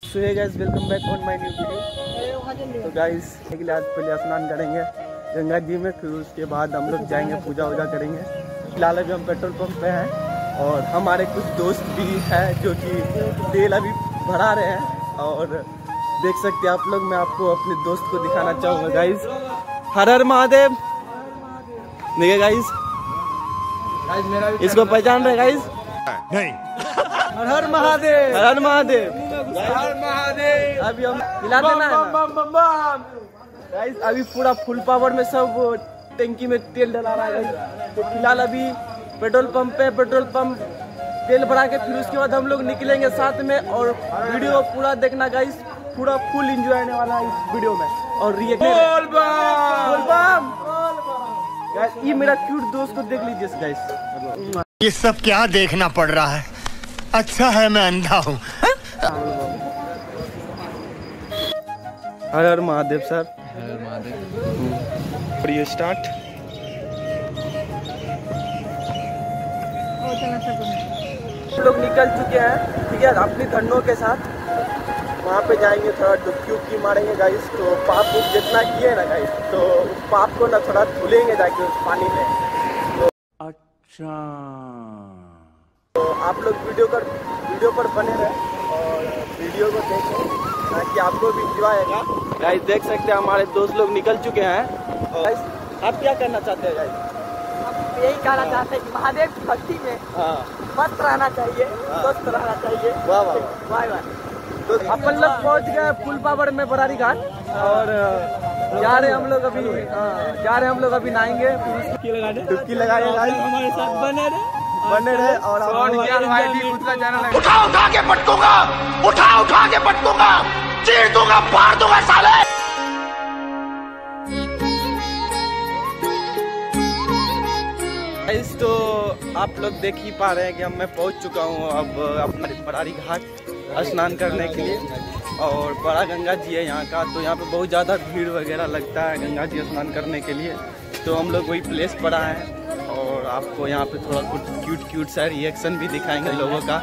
So hey guys, welcome back on my new video. तो guys आज पहले स्नान करेंगे गंगा जी में, फिर उसके बाद हम लोग जाएंगे पूजा वूजा करेंगे। फिलहाल अभी हम पेट्रोल पंप पे हैं और हमारे कुछ दोस्त भी हैं जो कि तेल अभी भरा रहे हैं और देख सकते हैं आप लोग। मैं आपको अपने दोस्त को दिखाना चाहूँगा गाइस। हर हर महादेव। देखिए गाइस, इसको पहचान रहे गाइस? नहीं। हर हर महादेव, हर हर महादेव, हर महादेव। अभी हम हिला देना है गाइस। अभी पूरा फुल पावर में सब टंकी में तेल डला रहा है गाइस। तो फिलहाल अभी पेट्रोल पंप पे तेल भरा के फिर उसके बाद हम लोग निकलेंगे साथ में। और वीडियो पूरा देखना गाइस, पूरा फुल एंजॉय आने वाला है इस वीडियो में। और गाइस, ये मेरा क्यूट दोस्त को देख लीजिए गाइस। ये सब क्या देखना पड़ रहा है? अच्छा है मैं अंधा हूँ। हर हर महादेव सर। हर हर महादेव। और ये स्टार्ट। लोग निकल चुके हैं, ठीक है, अपनी धन्नों के साथ। वहाँ पे जाएंगे, थोड़ा डुबकी उबकी मारेंगे गाइस। तो पाप जितना किए ना गाइस, तो उस पाप को ना थोड़ा धुलेंगे जाके उस पानी में। तो अच्छा, तो आप लोग वीडियो पर बने रहे और वीडियो को देखें ताकि आपको भी एंजॉय आएगा गाइस। देख सकते हैं हमारे दोस्त लोग निकल चुके हैं। और गाइस, आप क्या करना चाहते हैं गाइस? हम यही कहना चाहते हैं कि महादेव की भक्ति में मस्त रहना चाहिए, स्वस्थ रहना चाहिए। वाह वाह वाह वाह। तो अपन लोग पहुंच गए फुल पावर में बरारी घाट और जा रहे हम लोग अभी नहाएंगे, डुबकी लगाएंगे गाइस। हमारे साथ बने रहे और उठा के पटकूंगा, उठा के पटकूंगा, चीर दूंगा, फाड़ दूंगा साले। तो आप लोग देख ही पा रहे हैं कि मैं पहुंच चुका हूं अब अपने बरारी घाट स्नान करने के लिए। और बड़ा गंगा जी है यहाँ का, तो यहाँ पे बहुत ज़्यादा भीड़ वगैरह लगता है गंगा जी स्नान करने के लिए। तो हम लोग वही प्लेस पर आए हैं और आपको यहाँ पे थोड़ा कुछ क्यूट सा रिएक्शन भी दिखाएंगे लोगों का।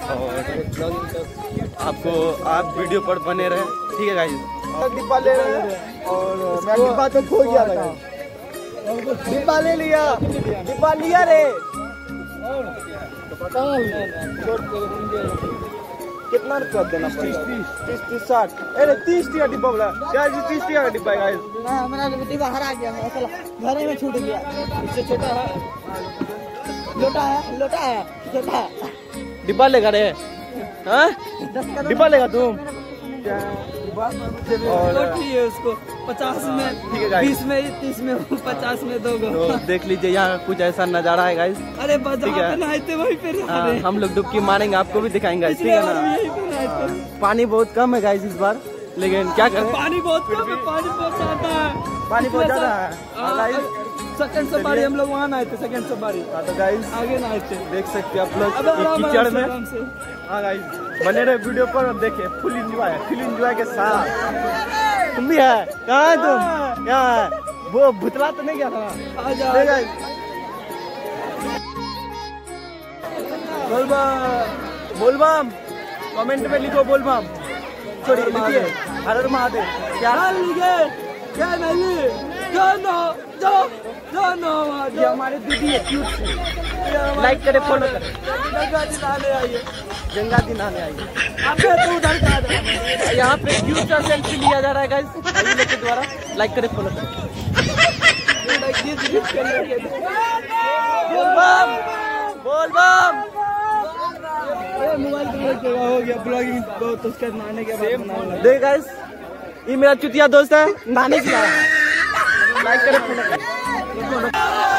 और आप वीडियो पर बने रहे, ठीक है गाइस। डिब्बा ले रहे हैं और मैं डिब्बा तो खो गया था। डिब्बा ले लिया, डिब्बा लिया रे। कितना रुपया देना पड़ेगा? 30 60। अरे 30 टका डिब्बा बोला यार, 30 टका का डिब्बा है गाइस। ना मेरा डिब्बा हरा गया, मेरा घर में छूट गया। इससे छोटा है, लोटा है छोटा। डिब्बा लेगा रे? हाँ, डिब्बा लेगा तुम? और उसको 50 में, ठीक है गाइस, 20 में, 30 में, 50 में दोगे। तो देख लीजिए यहाँ कुछ ऐसा नजारा है गाइस। अरे ठीक है, वहीं पे हम लोग डुबकी मारेंगे, आपको भी दिखाएंगे, ठीक है ना? पानी बहुत कम है गाइस इस बार, लेकिन क्या करें, पानी बहुत कम है, पानी बहुत ज्यादा है, पानी बहुत ज्यादा है। सेकंड सवारी हम लोग वहाँ नहाए थे, सेकंड सवारी। तो गाइस आगे नहाए थे, देख सकते हैं आप लोग कीचड़ में। हाँ गाइस, बने रहे वीडियो पर और देखे फुल एंजॉय के साथ। तुम भी है? कहाँ है तुम? क्या है वो भुतला तो नहीं गया था? बोलबम कमेंट में लिखो, बोलबम सॉरी लिखिए हर हर महादेव। क्या लिखे? क्या नहीं? ये हमारे दीदी है क्यूट सी। लाइक करे, फॉलो करे। गंगा जी नहाने आइए। यहाँ पे क्यूट सा सेल्फी लिया जा रहा है गाइस के द्वारा। लाइक करे, फॉलो करे। बोलबम मोबाइल हो गया ब्लॉगिंग बहुत, उसका नहाने के बाद। देख गाइस, ये मेरा चुतिया दोस्त है, नहाने के लिए। लाइक करे, फॉलो करे।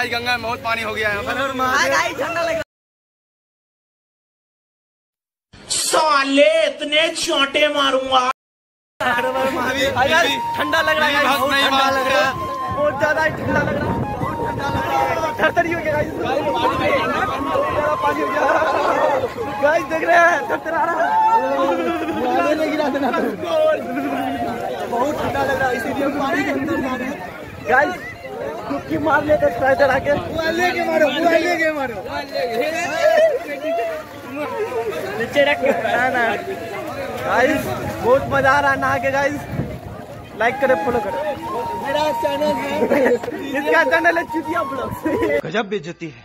गाइस गंगा में बहुत पानी हो गया है। ठंडा लग रहा साले इतने चोंटे मारूंगा। ठंडा लग रहा है, बहुत ठंडा लग रहा है, बहुत ज्यादा ठंडा लग रहा है, बहुत ठंडा लग रहा है। थरथरी हो गया गाइस, पानी हो गया गाइस, देख रहे हैं थरथरा रहा है, गिरा देना बहुत ठंडा लग रहा है, इसीलिए पानी के अंदर जा रहे हैं गाइस। डुबकी मार लेते ट्राई करा के, लेके मारो नीचे रख के ना गाइस। बहुत मजा आ रहा है नहा के गाइस। लाइक करे, फॉलो करे, मेरा चैनल है, इसका चैनल है चुतिया ब्लॉग। गजब बेइज्जती है।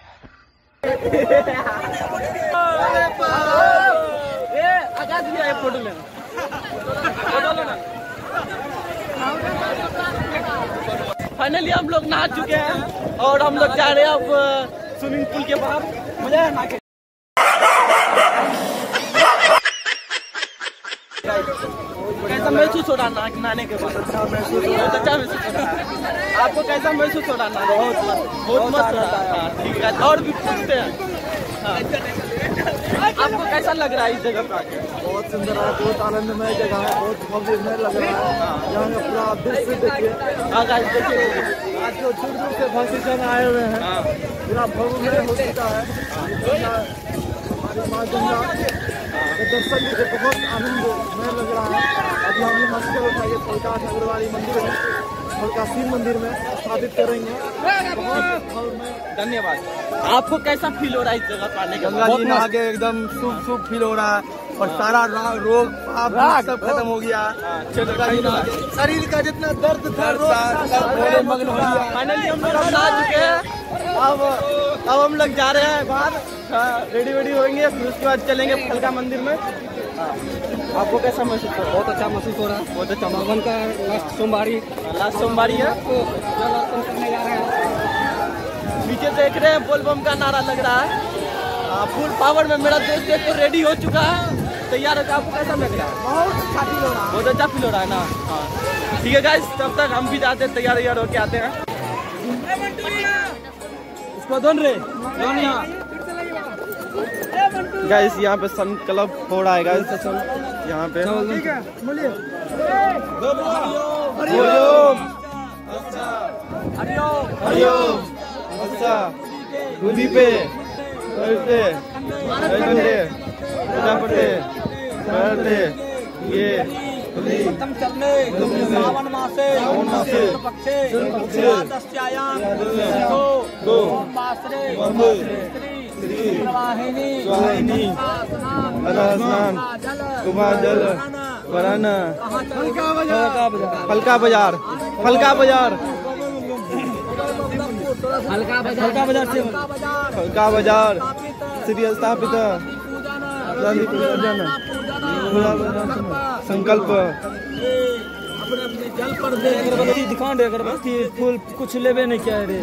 आजाद भी आए फोटो लेना, फाइनली हम लोग नहा चुके हैं और हम लोग जा रहे हैं अब स्विमिंग पूल के बाहर। मजा है नहा के। कैसा महसूस हो रहा नहाने के बाद? अच्छा महसूस हो रहा है। आपको कैसा महसूस हो रहा है? बहुत मस्त रहता है। ठीक है, और भी पूछते हैं आपको कैसा लग रहा है इस जगह पर? बहुत सुंदर है, बहुत आनंदमय जगह है, बहुत भव्य लग रहा है। यहाँ का पूरा दृश्य देखिए, देखिए आज जो दूर दूर से भक्तजन आए हुए हैं, पूरा भव्य हो चुका है। हमारी माँ गंगा के दर्शन मुझे बहुत आनंदमय लग रहा है। अभी हम लोग मस्कर उठाइए फलका ठाकुरवाड़ी मंदिर है, फलका शिव मंदिर में स्थापित करेंगे। धन्यवाद। आपको कैसा फील हो रहा है इस जगह पर आने के गंगा जी नहा के एकदम शुभ फील हो रहा है और सारा रोग पाप सब खत्म हो गया। शरीर का जितना दर्द था मग्न हो गया। फाइनली हम लोग नहा चुके हैं। अब हम लोग जा रहे हैं बाहर, रेडी वेडी होंगे, फिर उसके बाद चलेंगे फलका मंदिर में। आपको कैसा महसूस हो रहा है? बहुत अच्छा महसूस हो रहा है। बहुत अच्छा। सावन का लास्ट सोमवारी है, जल अर्पण करने जा रहे हैं। नीचे देख रहे हैं बोलबम का नारा लग रहा है फुल पावर में। मेरा दोस्त एक तो रेडी हो चुका है, तैयार है। आपको कैसा लग रहा है? बहुत अच्छा फील हो रहा है। बहुत अच्छा फील हो रहा है ना? हाँ ठीक है गाइस, तब तक हम भी जाते हैं, तैयार होके आते हैं। इसको दोन रे गाइस यहाँ पे संकल्प हो रहा है गाइस, यहाँ पे हरिओम अच्छा गुदी पे करते ये सावन मासे स्वाहिनी स्नान कुमार जल वराना फलका बाजार श्री स्थापित संकल्प अपने जल पर दे अगरबत्ती दिखा दे, अगरबत्ती फूल कुछ लेवे नहीं क्या रे।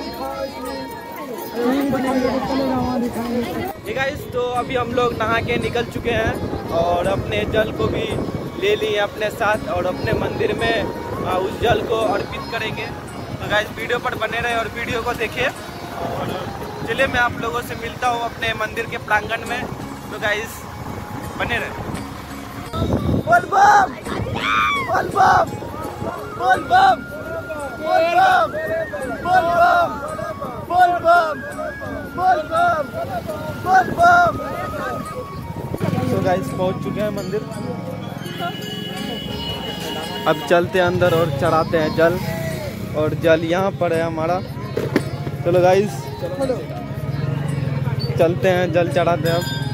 गाइस तो अभी हम लोग नहा के निकल चुके हैं और अपने जल को भी ले लिए अपने साथ और अपने मंदिर में उस जल को अर्पित करेंगे। तो गाइस वीडियो पर बने रहे और वीडियो को देखिए। और चलिए मैं आप लोगों से मिलता हूँ अपने मंदिर के प्रांगण में। तो गाइस बने रहे। बोल बम बोल बम बोल बम बोल बम बोल बम बोल बम बोल बम बोल बम। तो गाइस पहुंच चुके हैं मंदिर, अब चलते हैं अंदर और चढ़ाते हैं जल। और जल यहाँ पर है हमारा। चलो गाइस चलते हैं, जल चढ़ाते हैं। अब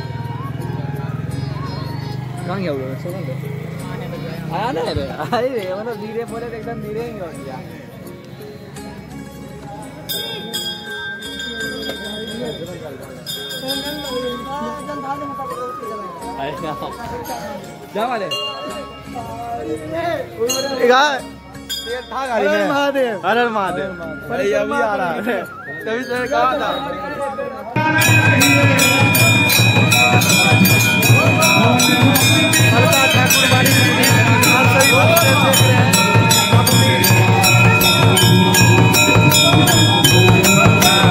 कहाँ गया हुआ आया ना रे, आई रे मतलब धीरे बोले तो एकदम धीरे ही हो गया। क्या वाले था गाड़ी में। महादेव हर महादेव अभी आ रहा है, तभी से कहा था। ठाकुरबाड़ी देख रहे हैं।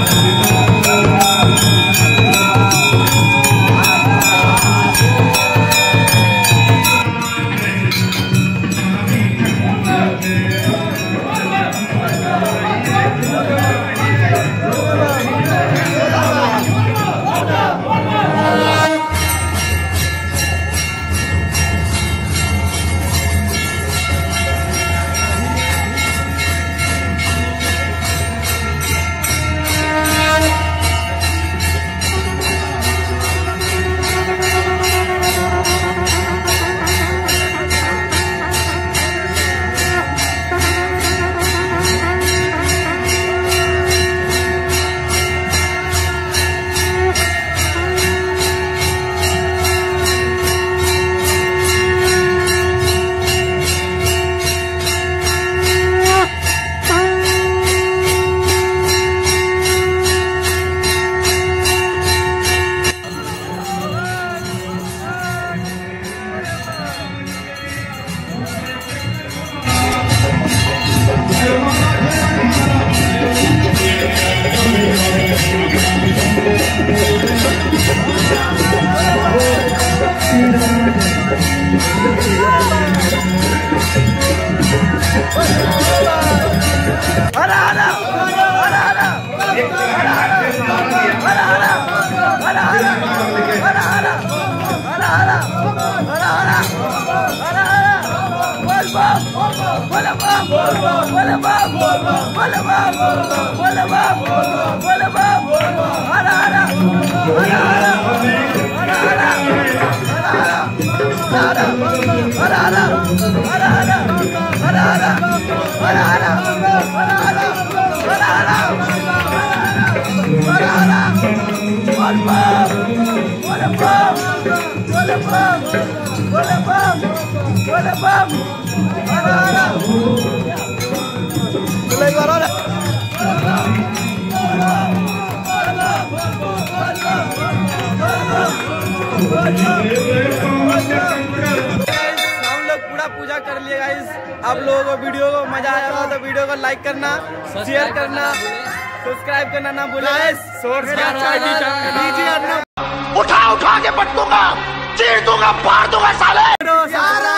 पूरा पूजा कर लिया गाइस। आप लोगों को वीडियो को मजा आया होगा तो वीडियो को लाइक करना, शेयर करना, सब्सक्राइब करना ना भूलें। उठा उठा के पटकूंगा, चीर दूंगा, फाड़ दूंगा साले।